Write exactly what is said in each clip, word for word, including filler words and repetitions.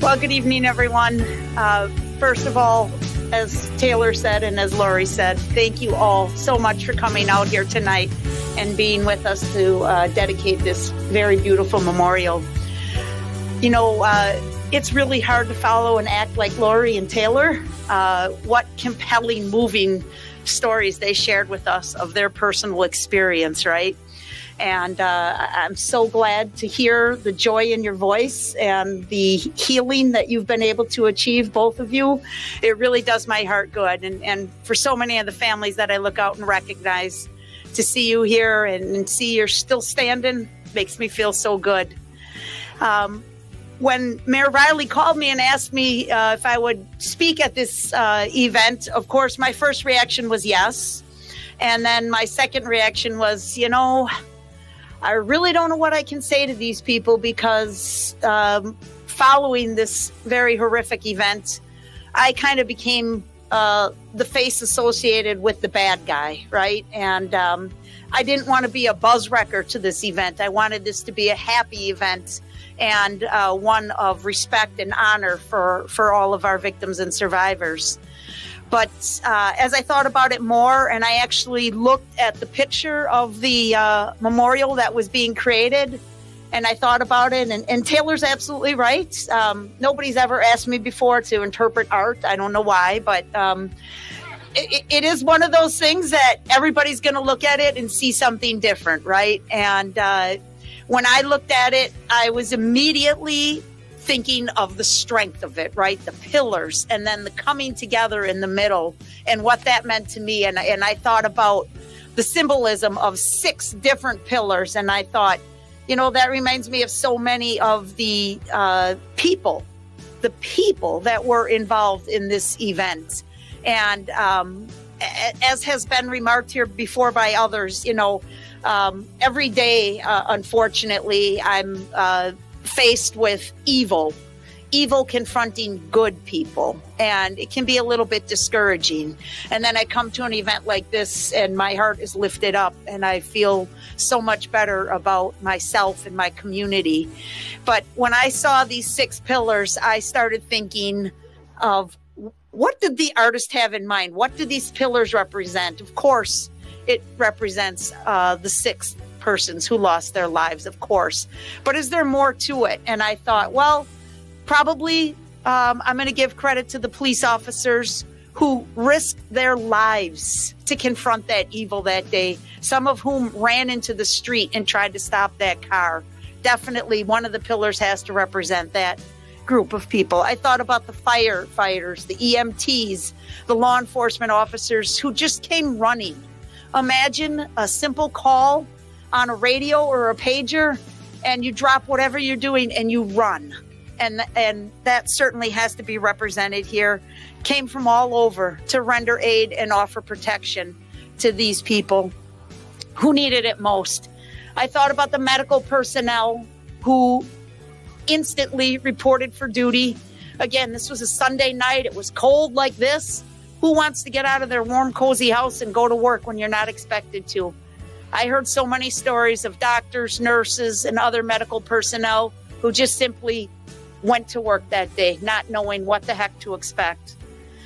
Well, good evening, everyone. Uh, first of all, as Taylor said and as Lori said, thank you all so much for coming out here tonight and being with us to uh, dedicate this very beautiful memorial. You know, uh, it's really hard to follow and act like Lori and Taylor. Uh, what compelling, moving stories they shared with us of their personal experience, right? And uh, I'm so glad to hear the joy in your voice and the healing that you've been able to achieve, both of you. It really does my heart good. And, and for so many of the families that I look out and recognize, to see you here and, and see you're still standing makes me feel so good. Um, when Mayor Riley called me and asked me uh, if I would speak at this uh, event, of course, my first reaction was yes. And then my second reaction was, you know, I really don't know what I can say to these people because um, following this very horrific event, I kind of became uh, the face associated with the bad guy, right? And um, I didn't want to be a buzz wrecker to this event. I wanted this to be a happy event and uh, one of respect and honor for, for all of our victims and survivors. But uh, as I thought about it more, and I actually looked at the picture of the uh, memorial that was being created, and I thought about it, and, and Taylor's absolutely right. Um, nobody's ever asked me before to interpret art. I don't know why, but um, it, it is one of those things that everybody's going to look at it and see something different, right? And uh, when I looked at it, I was immediately thinking of the strength of it, right? The pillars, and then the coming together in the middle and what that meant to me. And, and I thought about the symbolism of six different pillars. And I thought, you know, that reminds me of so many of the uh, people, the people that were involved in this event. And um, as has been remarked here before by others, you know, um, every day, uh, unfortunately, I'm uh, faced with evil, evil confronting good people. And it can be a little bit discouraging. And then I come to an event like this and my heart is lifted up and I feel so much better about myself and my community. But when I saw these six pillars, I started thinking of what did the artist have in mind? What do these pillars represent? Of course, it represents uh, the six persons who lost their lives, of course. But is there more to it? And I thought, well, probably um, I'm going to give credit to the police officers who risked their lives to confront that evil that day, some of whom ran into the street and tried to stop that car. Definitely one of the pillars has to represent that group of people. I thought about the firefighters, the E M Ts, the law enforcement officers who just came running. Imagine a simple call on a radio or a pager, and you drop whatever you're doing and you run. And, and that certainly has to be represented here. Came from all over to render aid and offer protection to these people who needed it most. I thought about the medical personnel who instantly reported for duty. Again, this was a Sunday night. It was cold like this. Who wants to get out of their warm, cozy house and go to work when you're not expected to? I heard so many stories of doctors, nurses, and other medical personnel who just simply went to work that day, not knowing what the heck to expect.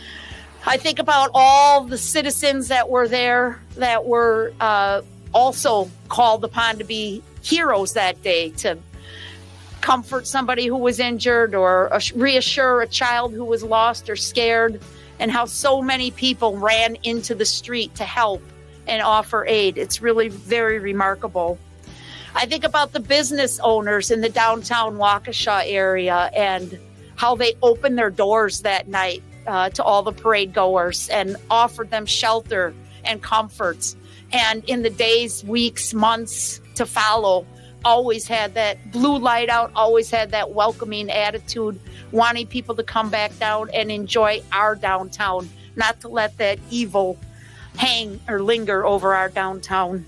I think about all the citizens that were there that were uh, also called upon to be heroes that day, to comfort somebody who was injured or reassure a child who was lost or scared, and how so many people ran into the street to help and offer aid. It's really very remarkable. I think about the business owners in the downtown Waukesha area and how they opened their doors that night uh, to all the parade goers and offered them shelter and comforts. And in the days, weeks, months to follow, always had that blue light out, always had that welcoming attitude, wanting people to come back down and enjoy our downtown, not to let that evil hang or linger over our downtown.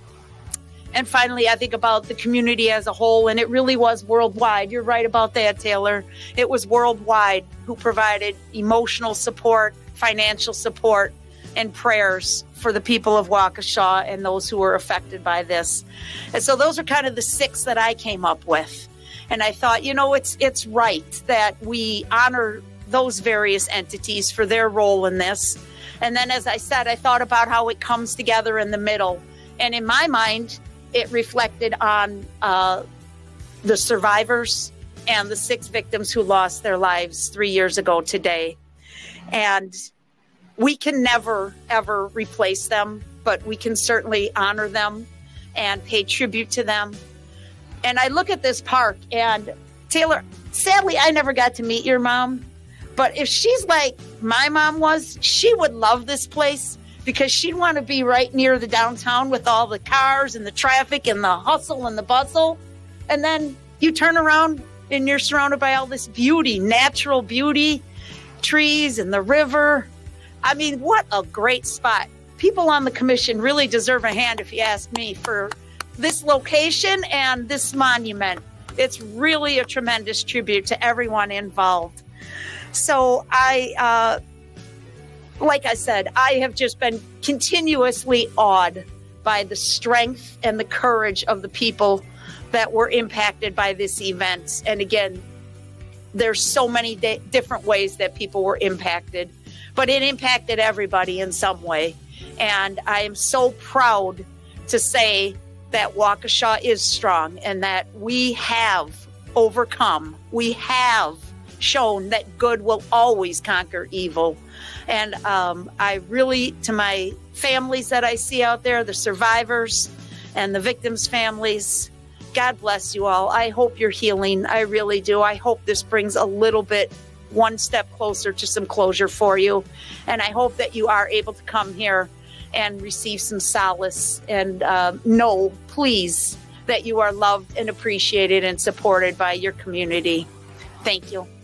And finally, I think about the community as a whole, and it really was worldwide. You're right about that, Taylor. It was worldwide who provided emotional support, financial support, and prayers for the people of Waukesha and those who were affected by this. And so those are kind of the six that I came up with. And I thought, you know, it's it's right that we honor those various entities for their role in this. And then, as I said, I thought about how it comes together in the middle. And in my mind, it reflected on uh, the survivors and the six victims who lost their lives three years ago today. And we can never, ever replace them, but we can certainly honor them and pay tribute to them. And I look at this park, and Taylor, sadly, I never got to meet your mom, but if she's like my mom was, she would love this place because she'd want to be right near the downtown with all the cars and the traffic and the hustle and the bustle. And then you turn around and you're surrounded by all this beauty, natural beauty, trees and the river. I mean, what a great spot. People on the commission really deserve a hand, if you ask me, for this location and this monument. It's really a tremendous tribute to everyone involved. So I, uh, like I said, I have just been continuously awed by the strength and the courage of the people that were impacted by this event. And again, there's so many different ways that people were impacted, but it impacted everybody in some way. And I am so proud to say that Waukesha is strong and that we have overcome. We have shown that good will always conquer evil. And um, I really, to my families that I see out there, the survivors and the victims' families, God bless you all. I hope you're healing. I really do. I hope this brings a little bit, one step closer to some closure for you. And I hope that you are able to come here and receive some solace and uh, know, please, that you are loved and appreciated and supported by your community. Thank you.